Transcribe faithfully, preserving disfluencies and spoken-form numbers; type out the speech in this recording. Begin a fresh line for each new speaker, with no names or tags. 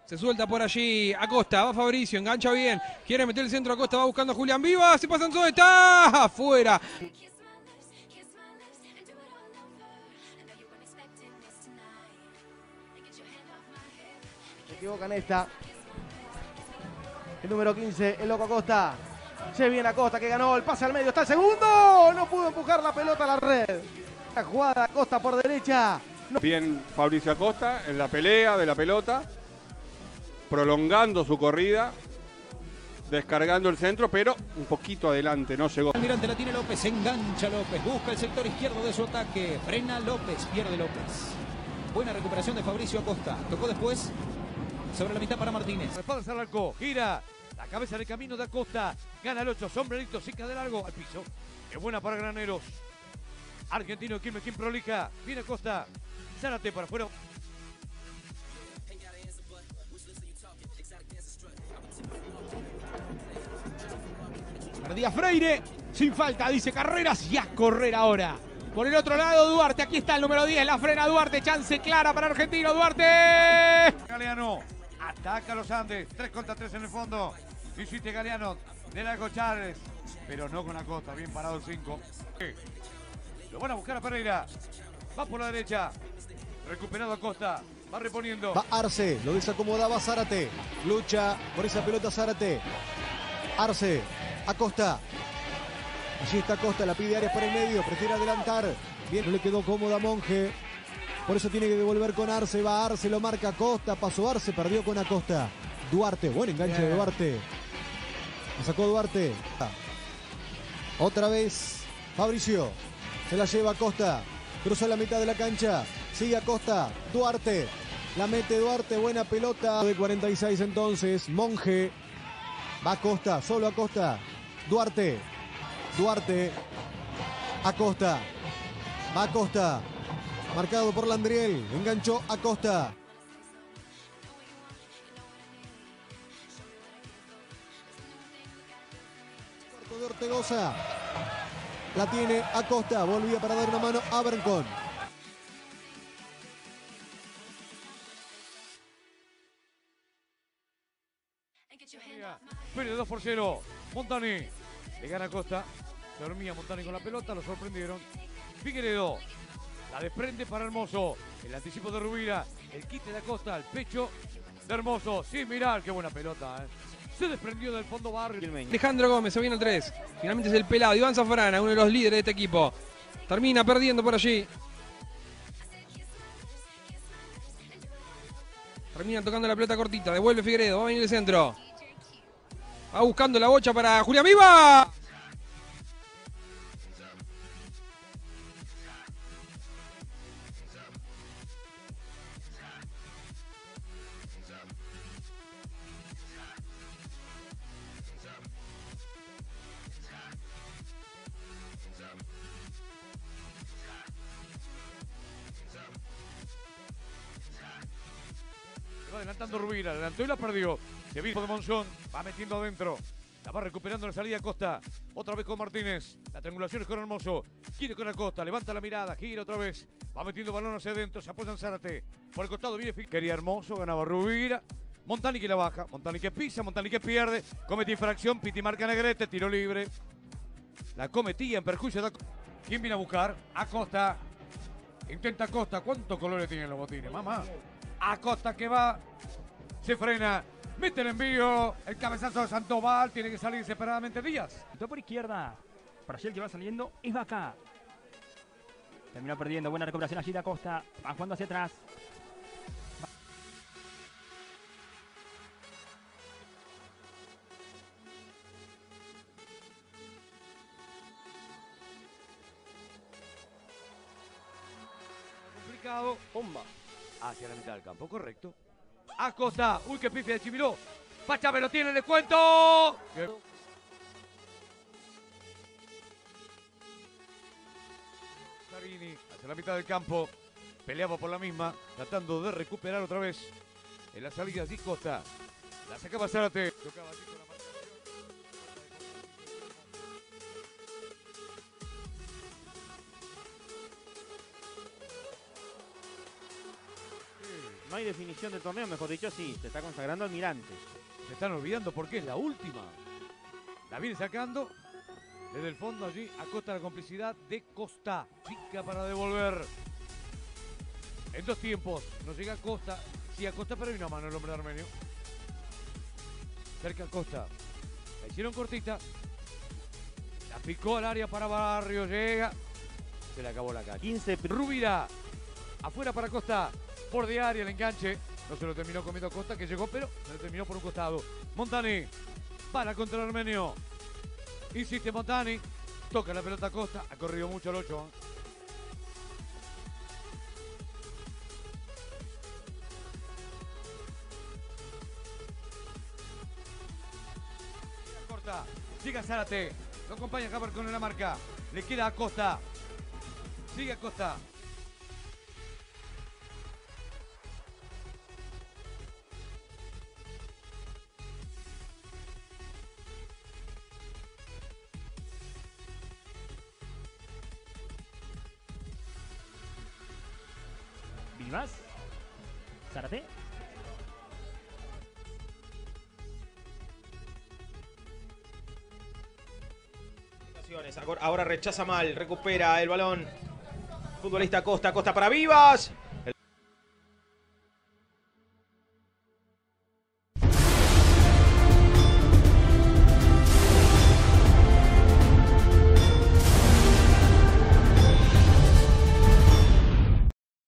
Se suelta por allí Acosta, va Fabricio, engancha bien, quiere meter el centro Acosta, va buscando a Julián Vivas, se pasan todo, está afuera.
Se equivocan esta. El número quince, el loco Acosta. Se viene Acosta que ganó, el pase al medio, está el segundo. No pudo empujar la pelota a la red. La jugada Acosta por derecha. No.
Bien Fabricio Acosta en la pelea de la pelota, prolongando su corrida, descargando el centro, pero un poquito adelante, no llegó.
Almirante la tiene López, engancha López, busca el sector izquierdo de su ataque, frena López, pierde López. Buena recuperación de Fabricio Acosta, tocó después sobre la mitad para Martínez.
Espaldas al arco, gira, la cabeza de camino de Acosta, gana el ocho, sombrerito, sica de largo, al piso. Qué buena para Graneros. Argentino, Quilmes, quien prolija, viene Acosta, Zárate para afuera.
Perdía Freire, sin falta, dice Carreras, y a correr ahora. Por el otro lado, Duarte, aquí está el número diez, la frena Duarte, chance clara para Argentino, Duarte.
Galeano, ataca a los Andes, tres contra tres en el fondo. Visite Galeano, de largo Chávez, pero no con Acosta, bien parado el cinco. Lo van a buscar a Pereira, va por la derecha, recuperado Acosta, va reponiendo.
Va Arce, lo desacomodaba Zárate, lucha por esa pelota Zárate. Arce, Acosta. Allí está Acosta, la pide Arias por el medio, prefiere adelantar. Bien, no le quedó cómoda Monge. Por eso tiene que devolver con Arce, va Arce, lo marca Acosta, pasó Arce, perdió con Acosta. Duarte, buen enganche de Duarte. La sacó Duarte. Otra vez, Fabricio. Se la lleva Acosta, cruza la mitad de la cancha, sigue Acosta, Duarte. La mete Duarte, buena pelota. De cuarenta y seis entonces, Monge. Va Acosta, solo Acosta. Duarte. Duarte. Acosta. Va Acosta. Marcado por Landriel. Enganchó Acosta. Cuarto de Ortegoza. La tiene Acosta. Volvía para dar una mano a Brancón.
Pérez dos por cero. Montani. Le gana Acosta. Se dormía Montani con la pelota. Lo sorprendieron. Figueredo. La desprende para Hermoso. El anticipo de Rubira. El quite de Acosta. El pecho de Hermoso. Sin mirar. Qué buena pelota. Eh. Se desprendió del fondo barrio.
Alejandro Gómez, se viene el tres. Finalmente es el pelado. Iván Zafrana, uno de los líderes de este equipo. Termina perdiendo por allí. Termina tocando la pelota cortita. Devuelve Figueredo. Va a venir el centro. Va buscando la bocha para Julián Viva.
Se va adelantando Rubira, adelantó y la perdió. Se vino de Monzón, va metiendo adentro. La va recuperando en la salida Acosta. Otra vez con Martínez. La triangulación es con Hermoso. Quiere con Acosta, levanta la mirada, gira otra vez. Va metiendo balón hacia adentro, se apoya en Zárate. Por el costado viene Figueredo. Quería Hermoso, ganaba Rubira. Montani que la baja, Montani que pisa, Montani que pierde. Comete infracción, Piti marca Negrete, tiro libre. La cometía en perjuicio de Acosta. ¿Quién viene a buscar? Acosta. Intenta Acosta. ¿Cuántos colores tienen los botines, mamá? Acosta que va. Se frena. Mete el envío. El cabezazo de Sandoval. Tiene que salir separadamente Díaz.
Por izquierda. Para allí el que va saliendo es Vaca. Terminó perdiendo. Buena recuperación allí de Acosta. Va jugando hacia atrás.
Complicado. Bomba. Hacia la mitad del campo. Correcto. Acosta. Uy, qué pifia de Chimiró. Pachame lo tiene, le cuento. Sarini hacia la mitad del campo. Peleaba por la misma. Tratando de recuperar otra vez. En la salida de Costa. La sacaba Zárate. Tocaba allí con la
no hay definición del torneo, mejor dicho, sí, se está consagrando Almirante.
Se están olvidando porque es la última. La viene sacando desde el fondo allí. Acosta la complicidad de Costa. Chica para devolver. En dos tiempos. No llega Costa. Sí, Acosta, pero hay una mano el hombre de Armenio. Cerca Costa. La hicieron cortita. La picó al área para Barrio. Llega. Se le acabó la calle.
quince.
Rubira. Afuera para Costa. Por de área el enganche. No se lo terminó comiendo Costa, que llegó, pero se lo terminó por un costado. Montani. Para contra el Armenio. Insiste Montani. Toca la pelota a Costa. Ha corrido mucho el ocho. Corta. Llega Zárate. Lo acompaña Javier con la marca. Le queda a Costa. Sigue a Costa.
Vivas. Zárate.
Ahora rechaza mal, recupera el balón. Futbolista Costa, Costa para Vivas.